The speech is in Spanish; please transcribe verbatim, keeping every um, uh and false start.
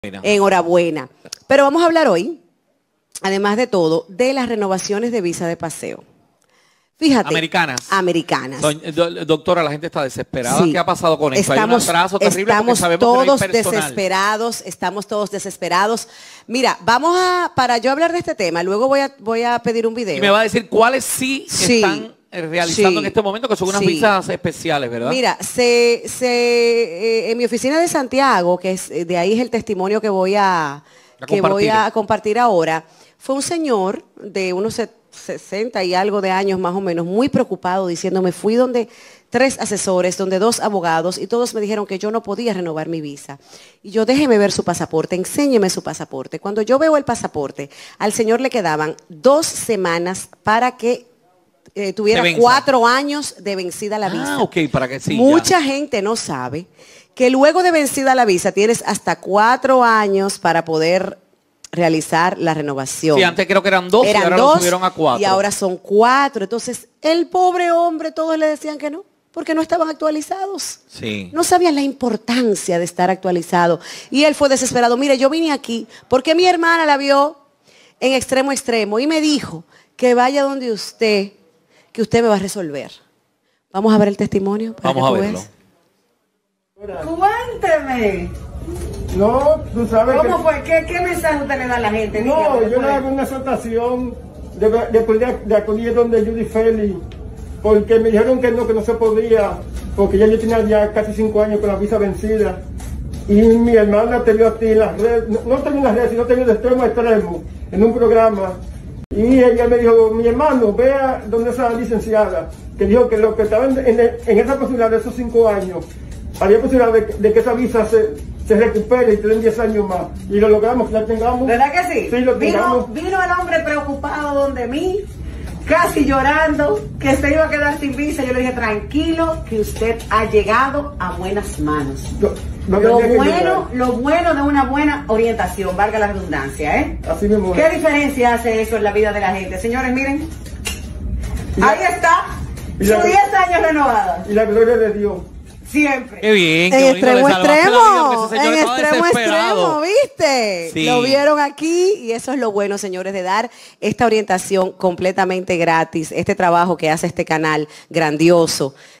Enhorabuena. Pero vamos a hablar hoy, además de todo, de las renovaciones de visa de paseo. Fíjate. Americanas. Americanas. Do, doctora, la gente está desesperada. Sí. ¿Qué ha pasado con eso? Estamos, Hay un atraso terrible estamos porque sabemos todos que no hay personal. desesperados, estamos todos desesperados. Mira, vamos a, para yo hablar de este tema, luego voy a, voy a pedir un video. Y me va a decir cuáles sí, sí están realizando sí, en este momento, que son unas sí. visas especiales, ¿verdad? Mira, se, se, eh, en mi oficina de Santiago, que es, de ahí es el testimonio que voy a, a que voy a compartir ahora, fue un señor de unos sesenta y algo de años más o menos, muy preocupado, diciéndome, fui donde tres asesores, donde dos abogados, y todos me dijeron que yo no podía renovar mi visa. Y yo, déjeme ver su pasaporte, enséñeme su pasaporte. Cuando yo veo el pasaporte, al señor le quedaban dos semanas para que eh, tuviera cuatro años de vencida la visa. Ah, ok, para que sí. Mucha ya. gente no sabe que luego de vencida la visa tienes hasta cuatro años para poder realizar la renovación. Sí, antes creo que eran dos eran y ahora dos, lo subieron a cuatro. Y ahora son cuatro. Entonces, el pobre hombre, todos le decían que no, porque no estaban actualizados. Sí. No sabían la importancia de estar actualizado. Y él fue desesperado. Mire, yo vine aquí porque mi hermana la vio en extremo a extremo y me dijo que vaya donde usted, que usted me va a resolver. Vamos a ver el testimonio. Vamos a verlo. Cuénteme. No, tú sabes ¿Cómo que... fue? ¿Qué, ¿Qué mensaje usted le da a la gente? No, Dígame, yo después. le hago una exhortación de, de, de, de acudir donde Judy Félix, porque me dijeron que no, que no se podía, porque ya yo tenía ya casi cinco años con la visa vencida. Y mi hermana te vio a ti en las redes, no, no te vio en las redes, sino te vio de extremo a extremo, en un programa. Y ella me dijo, mi hermano, vea donde esa licenciada, que dijo que lo que estaba en, en, en esa posibilidad de esos cinco años, había posibilidad de, de que esa visa se, se recupere y te den diez años más. Y lo logramos, que la tengamos. ¿Verdad que sí? Sí, lo vino, tengamos. vino el hombre preocupado donde mí, casi llorando, que se iba a quedar sin visa. Yo le dije, tranquilo, que usted ha llegado a buenas manos. No, no lo, tenía que bueno, llegar. lo bueno de una buena orientación, valga la redundancia, ¿eh? Así mismo. ¿Qué diferencia hace eso en la vida de la gente? Señores, miren, Y la- ahí está, y sus la- diez años renovados, Y la gloria de Dios. siempre. Qué bien, En qué bonito, extremo le salvaste la vida, extremo, porque ese en señor estaba extremo desesperado. extremo, ¿viste? Sí. Lo vieron aquí y eso es lo bueno, señores, de dar esta orientación completamente gratis, este trabajo que hace este canal grandioso.